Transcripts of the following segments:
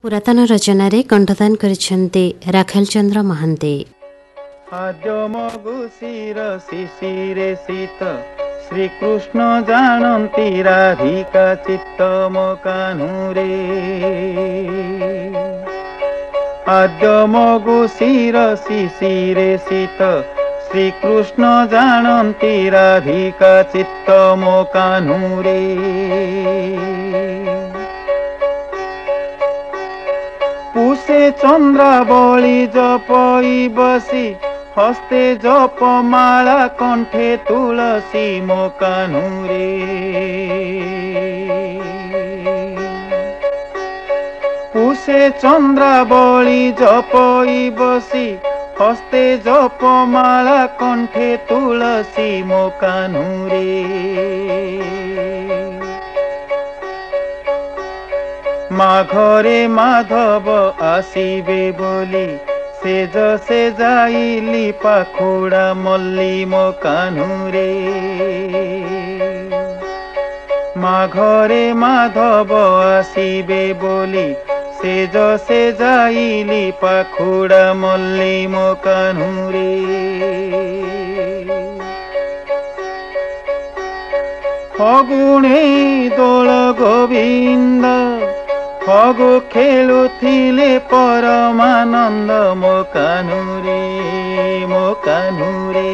पुरातन रचन कंठदान करिसेंती राखेल चंद्र महांती। आद्यमगुशीर शिशिरे शीत श्रीकृष्ण जानती राधिका चित्त मो कान्हुरे। आद्यमगुशीर शिशिरे शीत श्रीकृष्ण जानती राधिका चित्त मो कान्हुरे। पुषे चंद्रावली जपई बसी हस्ते जपमाला कंठे तुलसी मो कान्हुरे। पुषे चंद्रावली जपई बसी हस्ते जपमाला कंठे तुलसी मो कान्हुरे। माघरे माधव आसीबे बोली से जाइली पाखुड़ा मल्ली मो कान्हुरे। माघरे माधव आसीबे बोली से जाइली पाखुड़ा मल्ली मो कान्हुरे। फगुणे दोल गोविंद फगु खेलुथिले परमानंद मो कान्हुरे मो कान्हुरे।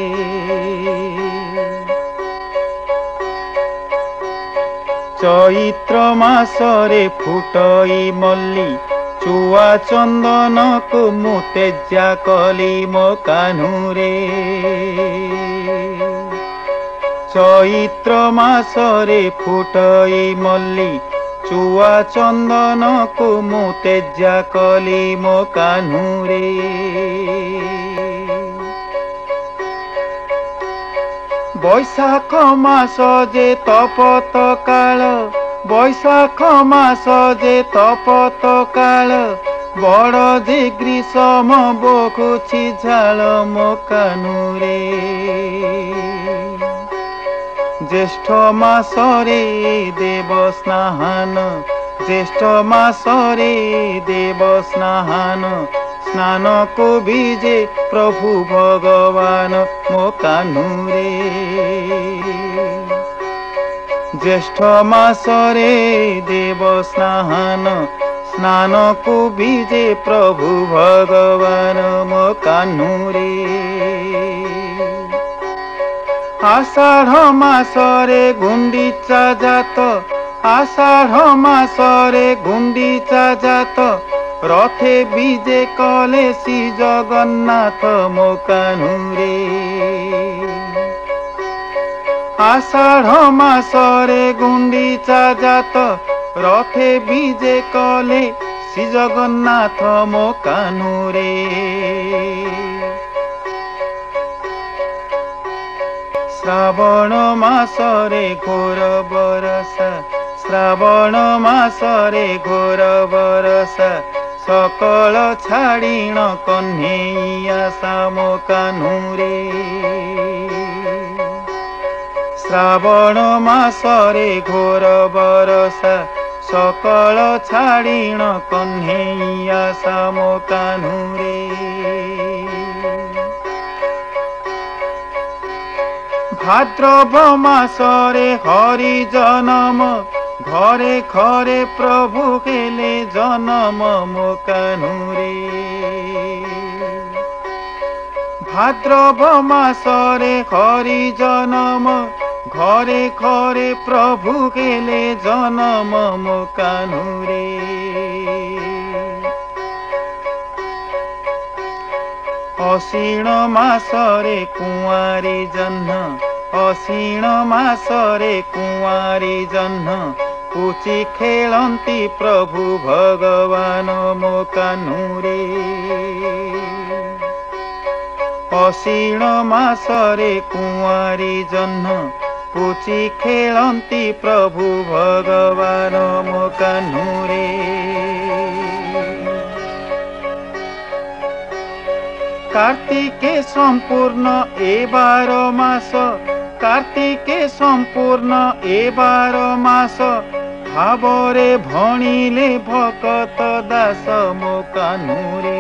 चैत्र मासरे फुटई मल्ली चुआ चंदन को मु तेजा कली मो कान्हुरे। चैत्र मासरे फुटई मल्ली चुआ चंदन को मु तेजा कली मो कान्हुरे। बैशाख मास जे तपत काल बैशाख मास जे तपत काल बड़ जे ग्रीष्म बोखुछि झाल मो कान्हुरे। ज्येष्ठ मासरे देव स्नान ज्येष्ठ मासरे देव स्नान स्नान को बीजे प्रभु भगवान मो कान्हुरे। ज्येष्ठ मासरे देव स्नान स्नान को बीजे प्रभु भगवान मो कान्हुरे। आषाढ़ मासरे गुंडीचा जात आषाढ़ मासरे गुंडीचा जात रथे बीजे कले श्री जगन्नाथ मो कान्हुरे। आषाढ़ मासरे गुंडीचा जात रथे बीजे कले श्री जगन्नाथ मो कान्हुरे। श्रावण मासरे घोर बरसा श्रावण मासरे घोर बरसा सकल छाड़ीण कन्हैया मो कान्हुरे। श्रावण मासरे घोर बरसा सकल छाड़ीण कन्हैया मो कान्हुरे। भाद्रव मासरे हरि जन्म घरे घरे प्रभु हेले जन्म मो कान्हुरे। भाद्रव मासरे हरि जन्म घरे घरे प्रभु हेले जन्म मो कान्हुरे। अशीण मासरे कुंवारी जह्न अशीण मासरे कुंवारी जह्न पूची खेलंती प्रभु भगवान मो कान्हुरे। अशीण मासरे कुंवारी जह्न पूची खेलंती प्रभु भगवान मो कान्हुरे। कार्तिके संपूर्ण ए 12 मास कार्तिके संपूर्ण ए 12 मास भावरे भणिले भकत दास मो कान्हुरे।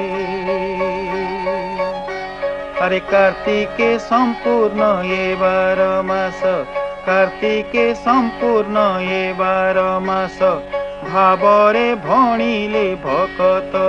अरे कार्तिके संपूर्ण ये 12 मास, कार्तिके संपूर्ण ये 12 मास, भावरे भणिले भकत